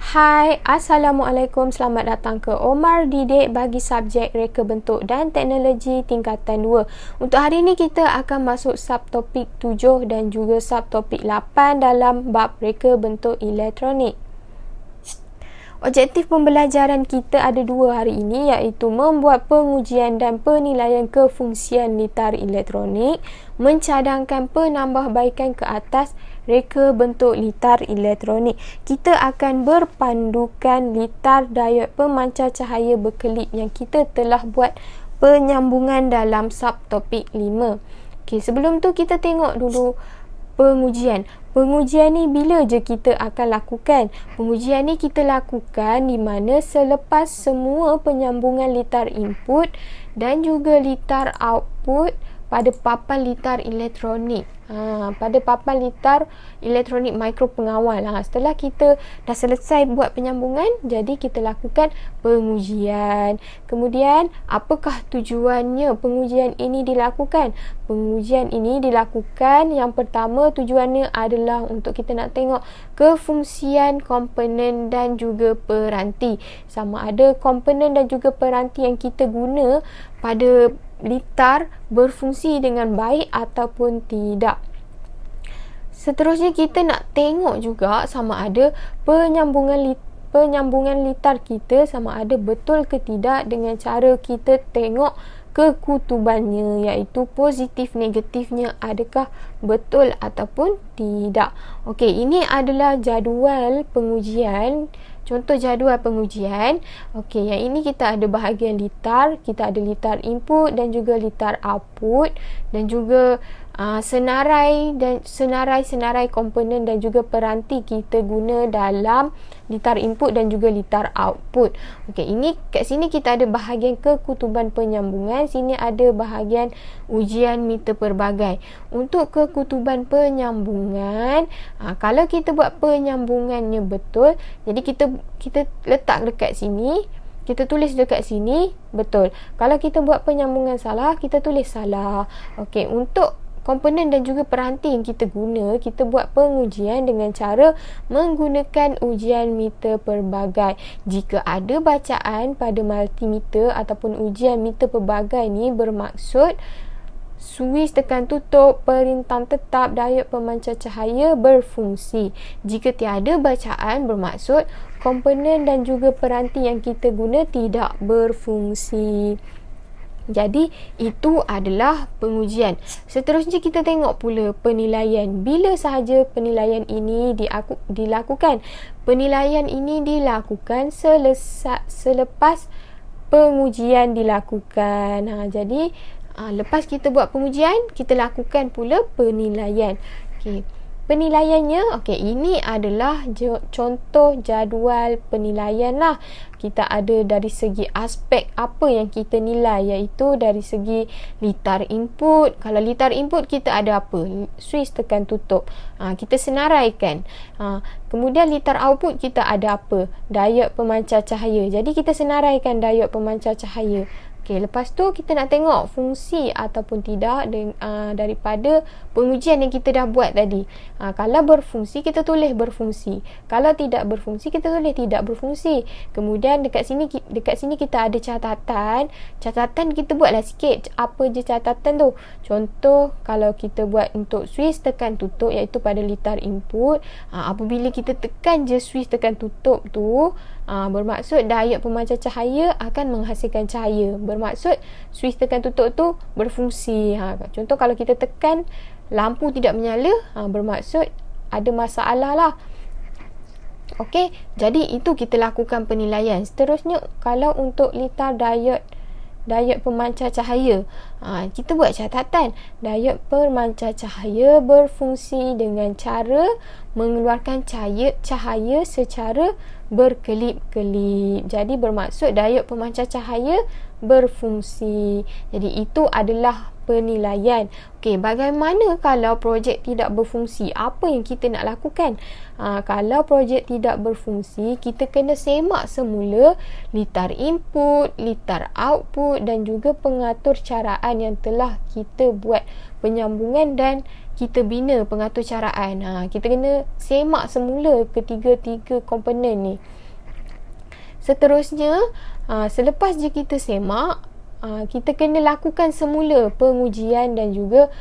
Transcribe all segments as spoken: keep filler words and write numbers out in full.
Hai, Assalamualaikum. Selamat datang ke Omar Didik bagi subjek Reka Bentuk dan Teknologi tingkatan dua. Untuk hari ini kita akan masuk subtopik tujuh dan juga subtopik lapan dalam bab Reka Bentuk Elektronik. Objektif pembelajaran kita ada dua hari ini, iaitu membuat pengujian dan penilaian kefungsian litar elektronik, mencadangkan penambahbaikan ke atas reka bentuk litar elektronik. Kita akan berpandukan litar diod pemancar cahaya berkelip yang kita telah buat penyambungan dalam subtopik lima. Okey, sebelum tu kita tengok dulu pengujian. Pengujian ni bila je kita akan lakukan? Pengujian ni kita lakukan di mana selepas semua penyambungan litar input dan juga litar output pada papan litar elektronik. Ha, pada papan litar elektronik mikro pengawal. Ha, setelah kita dah selesai buat penyambungan, jadi kita lakukan pengujian. Kemudian, apakah tujuannya pengujian ini dilakukan? Pengujian ini dilakukan, yang pertama tujuannya adalah untuk kita nak tengok kefungsian komponen dan juga peranti. Sama ada komponen dan juga peranti yang kita guna pada litar berfungsi dengan baik ataupun tidak. Seterusnya kita nak tengok juga sama ada penyambungan lit penyambungan litar kita sama ada betul ke tidak dengan cara kita tengok kekutubannya, iaitu positif negatifnya adakah betul ataupun tidak. Okey, ini adalah jadual pengujian. Contoh jadual pengujian. Okey, yang ini kita ada bahagian litar, kita ada litar input dan juga litar output dan juga uh, senarai dan senarai-senarai komponen dan juga peranti kita guna dalam litar input dan juga litar output. Okey, ini kat sini kita ada bahagian kekutuban penyambungan, sini ada bahagian ujian meter pelbagai. Untuk kekutuban penyambungan, uh, kalau kita buat penyambungannya betul, jadi kita kita letak dekat sini, kita tulis dekat sini betul. Kalau kita buat penyambungan salah, kita tulis salah. Okey, untuk komponen dan juga peranti yang kita guna, kita buat pengujian dengan cara menggunakan ujian meter pelbagai. Jika ada bacaan pada multimeter ataupun ujian meter pelbagai ni, bermaksud suis tekan tutup perintah tetap diod pemancar cahaya berfungsi. Jika tiada bacaan, bermaksud komponen dan juga peranti yang kita guna tidak berfungsi. Jadi itu adalah pengujian. Seterusnya kita tengok pula penilaian. Bila sahaja penilaian ini diaku, dilakukan? Penilaian ini dilakukan selesa, selepas pengujian dilakukan. Ha, jadi ha, lepas kita buat pengujian, kita lakukan pula penilaian. Okey. Penilaiannya, okey, ini adalah contoh jadual penilaian lah. Kita ada dari segi aspek apa yang kita nilai, iaitu dari segi litar input. Kalau litar input kita ada apa? Suis tekan tutup. Ha, kita senaraikan. Ha, kemudian litar output kita ada apa? Diod pemancar cahaya. Jadi kita senaraikan diod pemancar cahaya. Okay, lepas tu kita nak tengok fungsi ataupun tidak de, uh, daripada pengujian yang kita dah buat tadi. Uh, kalau berfungsi, kita tulis berfungsi. Kalau tidak berfungsi, kita tulis tidak berfungsi. Kemudian dekat sini dekat sini kita ada catatan. Catatan kita buatlah sikit. Apa je catatan tu? Contoh kalau kita buat untuk suis tekan tutup, iaitu pada litar input, uh, apabila kita tekan je suis tekan tutup tu, uh, bermaksud diod pemancar cahaya akan menghasilkan cahaya. Bermaksud suis tekan tutup tu berfungsi. Ha, contoh kalau kita tekan lampu tidak menyala, ha, bermaksud ada masalah lah. Okey, jadi itu kita lakukan penilaian. Seterusnya kalau untuk litar diod diod pemancar cahaya, ha, kita buat catatan. Diod pemancar cahaya berfungsi dengan cara mengeluarkan cahaya cahaya secara berkelip-kelip. Jadi bermaksud diod pemancar cahaya berfungsi. Jadi itu adalah penilaian. Okey, bagaimana kalau projek tidak berfungsi? Apa yang kita nak lakukan? Ha, kalau projek tidak berfungsi, kita kena semak semula litar input, litar output dan juga pengatur caraan yang telah kita buat penyambungan dan kita bina pengatur caraan. Ha, kita kena semak semula ketiga-tiga komponen ni. seterusnya, uh, selepas je kita semak, uh, kita kena lakukan semula pengujian dan juga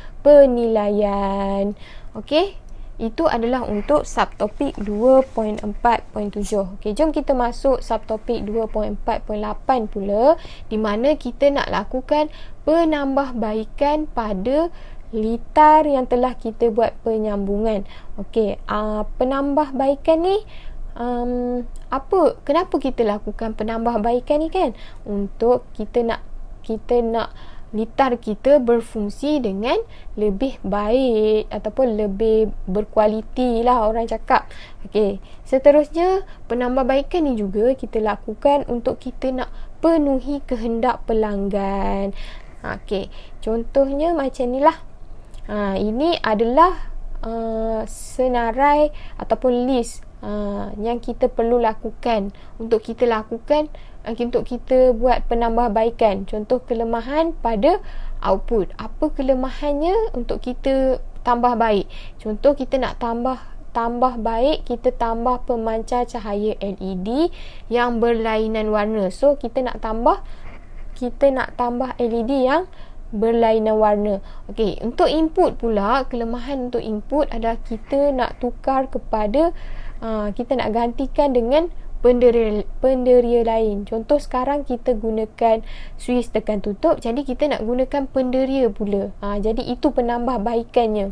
penilaian. Okey, itu adalah untuk subtopik dua titik empat titik tujuh. Okey, jom kita masuk subtopik dua titik empat titik lapan pula, di mana kita nak lakukan penambahbaikan pada litar yang telah kita buat penyambungan. Okey, uh, penambahbaikan ni um, apa? Kenapa kita lakukan penambahbaikan ni kan? Untuk kita nak kita nak litar kita berfungsi dengan lebih baik ataupun lebih berkualiti lah orang cakap. Okey, seterusnya penambahbaikan ni juga kita lakukan untuk kita nak penuhi kehendak pelanggan. Okey, contohnya macam ni lah. Ha, ini adalah uh, senarai ataupun list uh, yang kita perlu lakukan untuk kita lakukan untuk kita buat penambahbaikan. Contoh kelemahan pada output. Apa kelemahannya untuk kita tambah baik? Contoh kita nak tambah tambah baik, kita tambah pemancar cahaya L E D yang berlainan warna. So kita nak tambah kita nak tambah L E D yang berlainan warna. Okey, untuk input pula, kelemahan untuk input adalah kita nak tukar kepada uh, kita nak gantikan dengan penderia, penderia lain. Contoh sekarang kita gunakan suis tekan tutup, jadi kita nak gunakan penderia pula. Ha, jadi itu penambahbaikannya.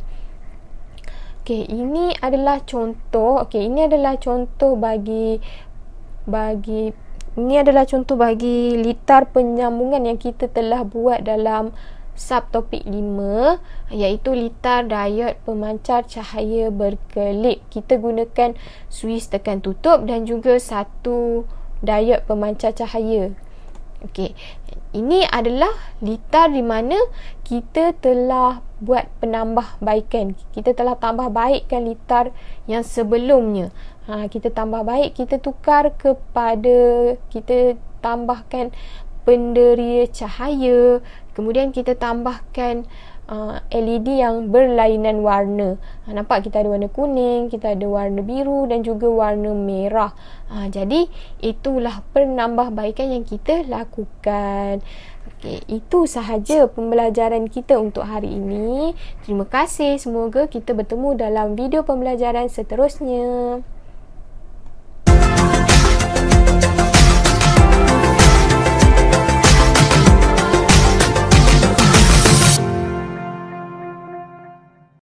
Okey, ini adalah contoh. Okey, ini adalah contoh bagi bagi ini adalah contoh bagi litar penyambungan yang kita telah buat dalam subtopik lima, iaitu litar diod pemancar cahaya berkelip. Kita gunakan suis tekan tutup dan juga satu diod pemancar cahaya. Okey, ini adalah litar di mana kita telah buat penambahbaikan. Kita telah tambah baikkan litar yang sebelumnya. Ha, kita tambah baik, kita tukar kepada, kita tambahkan penderia cahaya, kemudian kita tambahkan uh, L E D yang berlainan warna. Ha, nampak kita ada warna kuning, kita ada warna biru dan juga warna merah. Ha, jadi itulah penambahbaikan yang kita lakukan. Okey, itu sahaja pembelajaran kita untuk hari ini. Terima kasih. Semoga kita bertemu dalam video pembelajaran seterusnya.